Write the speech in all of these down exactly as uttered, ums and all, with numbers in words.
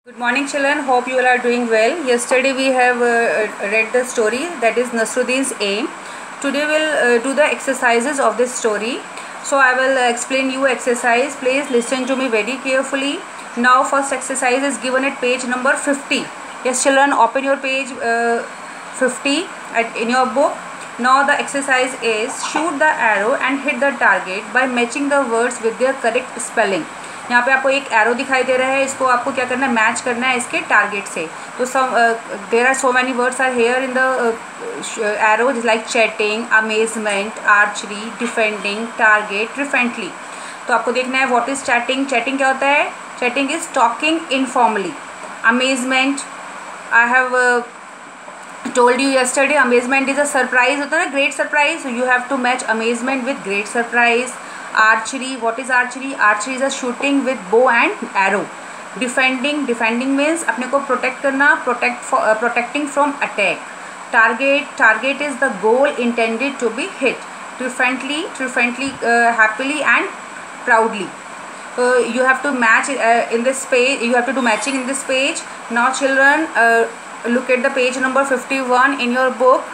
Good morning children, hope you all are doing well. Yesterday we have uh, read the story that is Nasruddin's Aim. Today we will uh, do the exercises of this story. So I will uh, explain you exercise. Please listen to me very carefully. Now first exercise is given at page number fifty. Yes children, open your page uh, fifty at, in your book. Now the exercise is shoot the arrow and hit the target by matching the words with their correct spelling. यहाँ पे आपको एक arrow दिखाई दे रहा है, इसको आपको क्या करना है, मैच करना है इसके टारगेट से. तो some there are so many words are here in the arrow like chatting, amazement, archery, defending, target, differently. तो आपको देखना है व्हाट इज चैटिंग. चैटिंग क्या होता है? Chatting is talking informally. Amazement, I have told you yesterday, amazement is a surprise होता है ना, great surprise. So you have to match amazement with great surprise. Archery, what is archery? Archery is a shooting with bow and arrow. Defending, defending means अपने को protect करना, protect for uh, protecting from attack. Target, target is the goal intended to be hit. Triumphantly, triumphantly, uh, happily and proudly. So you have to match uh, in this page. You have to do matching in this page. Now children, uh, look at the page number fifty-one in your book.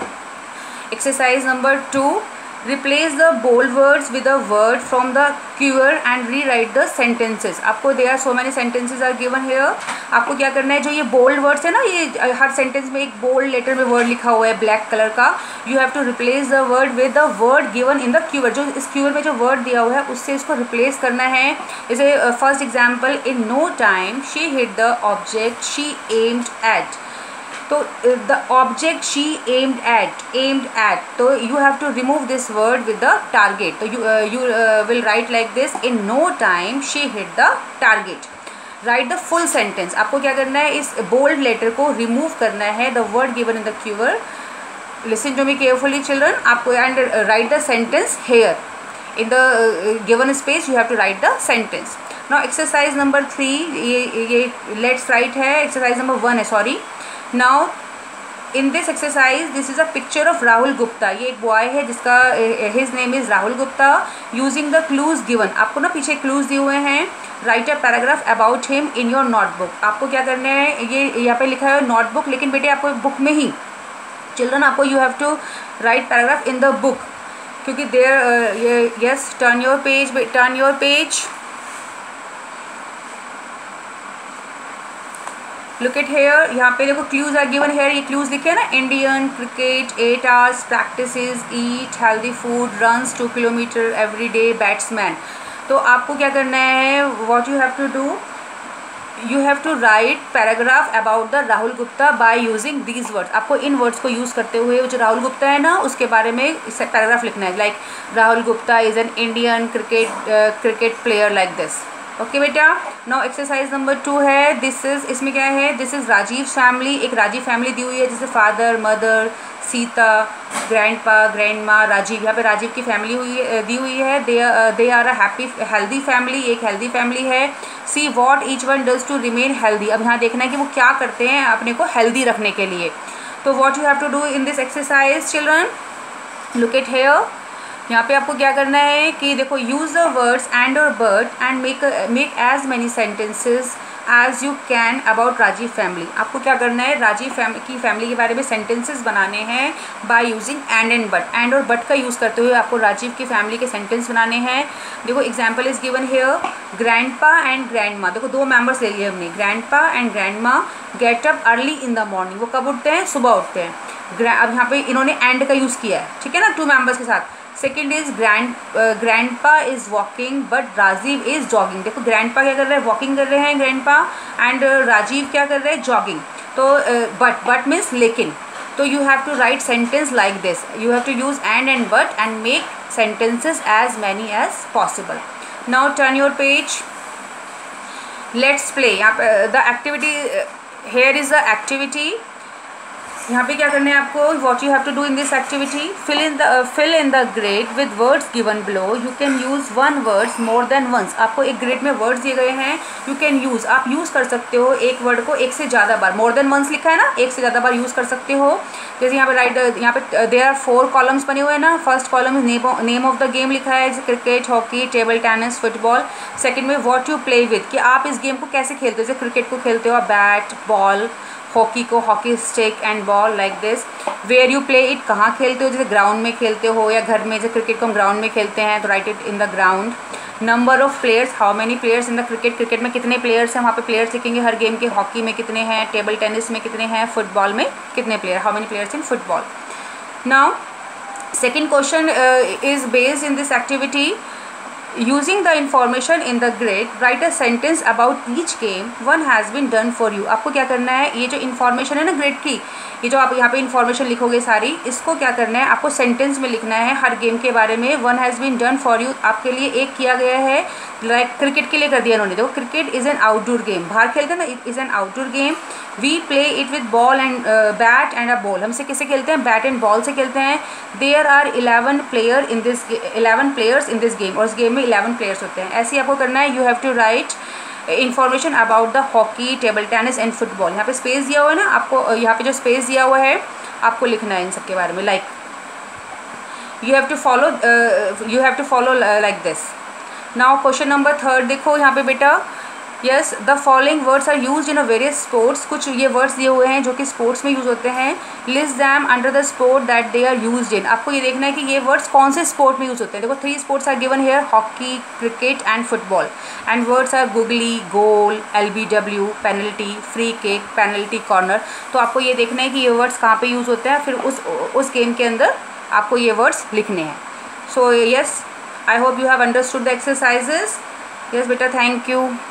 Exercise number two. Replace the bold words with a word from the quiver and rewrite the sentences. आपको there are so many sentences are given here. आपको क्या करना है, जो ये bold words है ना, ये हर sentence में एक bold letter में word लिखा हुआ है black color का. You have to replace the word with the word given in the quiver. जो इस quiver में जो word दिया हुआ है उससे इसको replace करना है. जैसे first example, in no time she hit the object she aimed at. तो the object she aimed at aimed at तो you have to remove this word with the target. तो you you will write like this, in no time she hit the target. Write the full sentence. आपको क्या करना है, इस bold letter को remove करना है, the word given in the quiver. Listen to me carefully children. आपको and write the sentence here in the given space. You have to write the sentence. Now exercise number three, ये ये let's write है, exercise number one है, sorry. Now in this exercise this is a picture of Rahul Gupta. ये एक boy है जिसका his name is Rahul Gupta. Using the clues given, आपको ना पीछे clues दिए हुए हैं. Write a paragraph about him in your notebook. आपको क्या करना है, ये यहाँ पे लिखा है notebook, लेकिन बेटे आपको बुक में ही चिल्ड्रन आपको you have to write paragraph in the book, क्योंकि there uh, yes turn your page turn your page. Look at here. यहाँ पे देखो क्लूज आर गिवन हेयर. ये क्लूज लिखे हैं ना, Indian cricket, eight hours practises, eat healthy food, runs two kilometre every day, batsman. तो आपको क्या करना है, what you have to do, you have to write paragraph about the Rahul Gupta by using these words. आपको इन वर्ड्स को use करते हुए जो राहुल गुप्ता है ना उसके बारे में पैराग्राफ लिखना है. Like Rahul Gupta is an Indian cricket cricket player, like this. Okay बेटा. नाउ एक्सरसाइज नंबर टू है, दिस इज, इसमें क्या है, दिस इज राजीव फैमिली. एक राजीव फैमिली दी हुई है, जैसे father, mother, Sita, grandpa, grandma, Rajeev. यहाँ पे राजीव की फैमिली हुई दी हुई है. They they are a happy healthy family. एक हेल्दी फैमिली है. See what each one does to remain healthy. अब यहाँ देखना है कि वो क्या करते हैं अपने को हेल्दी रखने के लिए. तो what you have to do in this exercise children, look at here. यहाँ पे आपको क्या करना है कि देखो, यूज़ द वर्ड्स एंड और but and make make as many sentences as you can about Rajeev family. आपको क्या करना है, राजीव फैमिली की फैमिली के बारे में सेंटेंसेस बनाने हैं by using and and but. And और बट का यूज़ करते हुए आपको राजीव की फैमिली के सेंटेंस बनाने हैं. देखो example is given here, grandpa and grandma. देखो दो मेम्बर्स ले लिए हमने, grandpa and grandma get up early in the morning. वो कब उठते हैं, सुबह उठते हैं. अब यहाँ पे इन्होंने एंड का यूज़ किया है, ठीक है ना, टू मेम्बर्स के साथ. Second is grand grandpa is walking but Rajeev is jogging. देखो ग्रैंडपा क्या कर रहे हैं, वॉकिंग कर रहे हैं ग्रैंडपा, एंड राजीव क्या कर रहे हैं, जॉगिंग. तो बट बट मीन्स लेकिन. तो you have to write sentence like this. You have to use and and but and make sentences as many as possible. Now turn your page, let's play. यहाँ पे the activity, here is the activity. यहाँ पे क्या करना है आपको, what you have to do in this activity, fill in the fill in the grid with words given below, you can use one words more than once. आपको एक grid में words दिए गए हैं, यू कैन यूज़, आप use कर सकते हो एक वर्ड को एक से ज़्यादा बार, मोर देन वंस लिखा है ना, एक से ज़्यादा बार यूज़ कर सकते हो। जैसे यहाँ पे राइट, यहाँ पे देयर आर फोर कॉलम्स बने हुए हैं ना, first column is name of the game लिखा है, cricket, hockey, table tennis, football. Second में व्हाट यू प्ले विद, कि आप इस गेम को कैसे खेलते हो, जैसे क्रिकेट को खेलते हो बैट बॉल, हॉकी को hockey stick and ball like this. Where you play it, कहाँ खेलते हो, जैसे ग्राउंड में खेलते हो या घर में, जैसे क्रिकेट को हम ग्राउंड में खेलते हैं तो write it in the ground. Number of players, how many players in the cricket, cricket में कितने प्लेयर्स हैं, वहाँ पे प्लेयर्स लिखेंगे हर गेम के, हॉकी में कितने हैं, टेबल टेनिस में कितने हैं, फुटबॉल में कितने player, how many players in football. Now second question is based in this activity, using the information in the grid write a sentence about each game one has been done for you। आपको क्या करना है, ये जो information है ना grid की, ये जो आप यहाँ पे इन्फॉर्मेशन लिखोगे सारी, इसको क्या करना है आपको सेंटेंस में लिखना है हर गेम के बारे में। One has been done for you, आपके लिए एक किया गया है, लाइक like, क्रिकेट के लिए कर दिया उन्होंने। देखो cricket is an outdoor game, बाहर खेलते हैं ना, it is an outdoor game. We play it with ball and bat and a ball, हमसे किससे खेलते हैं, बैट एंड बॉल से खेलते हैं। There are eleven player in this eleven players in this game, और इस गेम में इलेवन प्लेयर्स होते हैं। ऐसे ही आपको करना है, you have to write information about the hockey, table tennis and football. यहाँ पे स्पेस दिया हुआ है ना आपको, यहाँ पे जो स्पेस दिया हुआ है आपको लिखना है इन सब के बारे में, like you have to follow you have to follow like this. Now question number third देखो यहाँ पे बेटा, yes the following words are use in a various sports, कुछ ये वर्ड्स दिए हुए हैं जो कि स्पोर्ट्स में यूज़ होते हैं। List them under the sport that they are used in, आपको ये देखना है कि ये वर्ड्स कौन से स्पोर्ट में यूज़ होते हैं। देखो three sports are given here, hockey, cricket and football, and words are googly, goal, L B W, penalty, free kick, penalty corner. तो आपको ये देखना है कि ये वर्ड्स कहाँ पर यूज़ होते हैं, फिर उस उस गेम के अंदर आपको ये वर्ड्स लिखने हैं। So yes, I hope you have understood the exercises. Yes बेटा, थैंक यू।